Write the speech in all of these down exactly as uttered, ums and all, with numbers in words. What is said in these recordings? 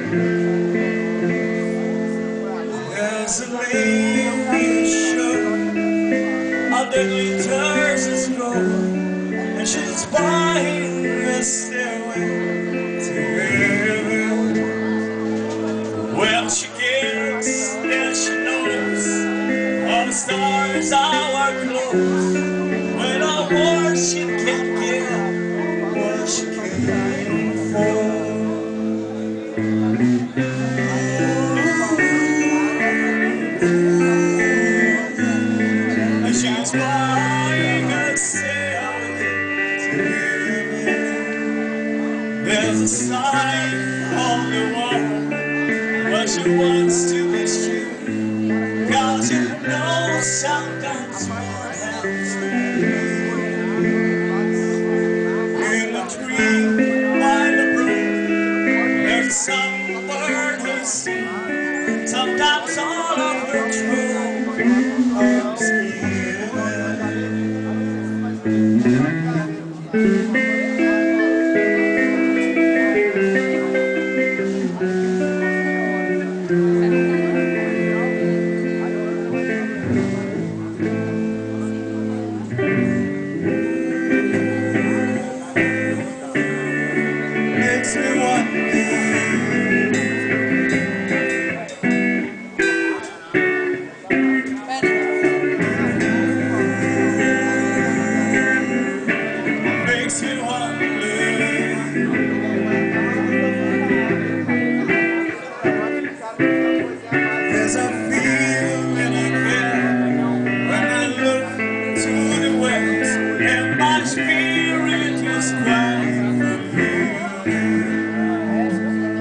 There's a lady show of the glitters is gold, and she's buying a stairway to heaven. Well, she gets there, she knows all the stars are close. When I worship can't get what she came for. She's buying a sailway to heaven. There's a sign on the wall, but she wants to be true, 'cause you know sometimes more helps than you. In the tree by the brook, there's a songbird who sings. Sometimes all of her true love's given. Makes me wonder. Makes me wonder. There's a feeling I get when I look to the west, and my spirit is crying for you.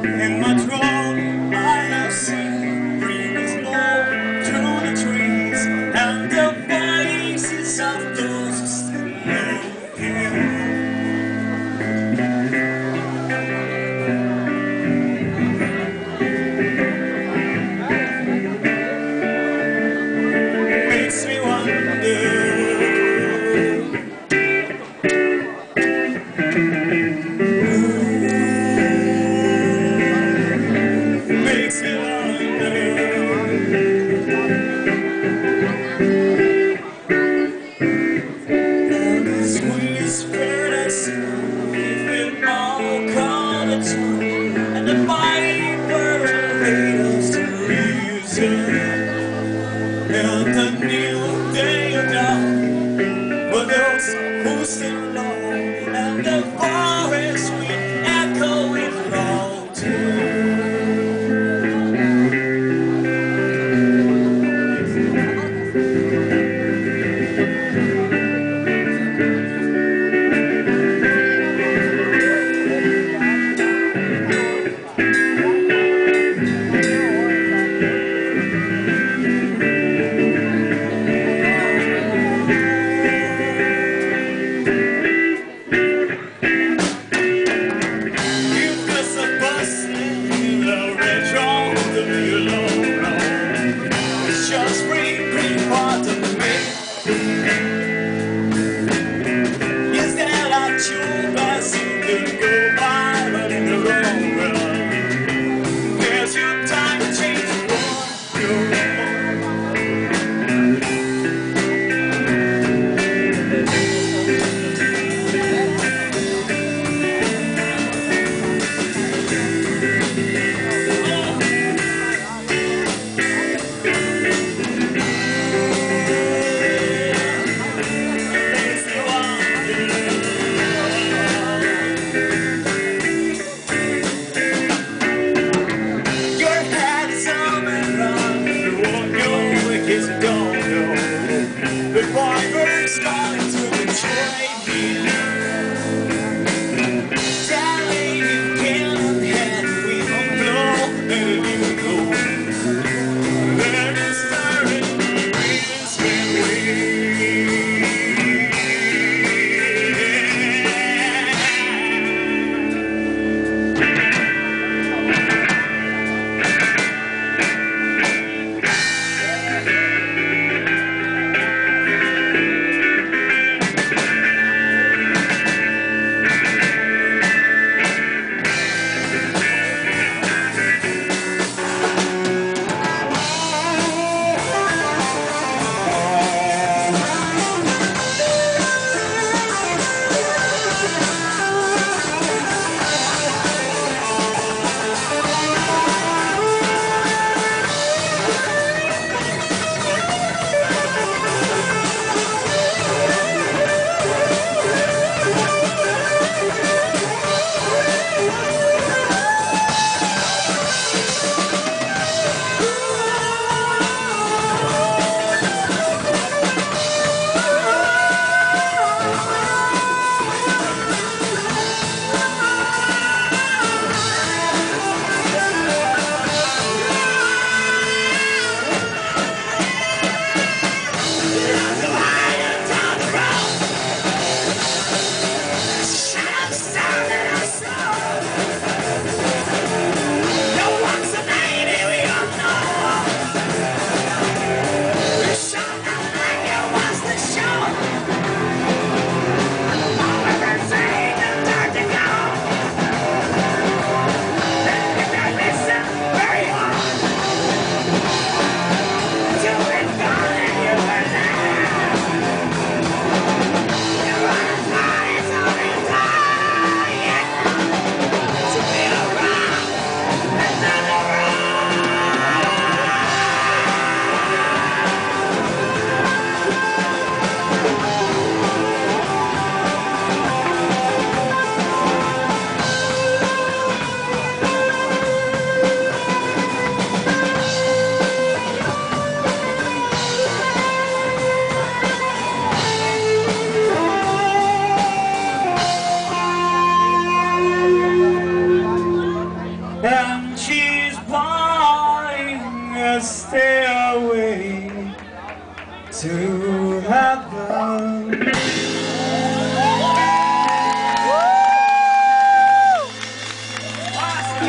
to heaven.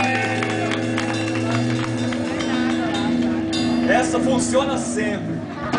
Essa funciona sempre.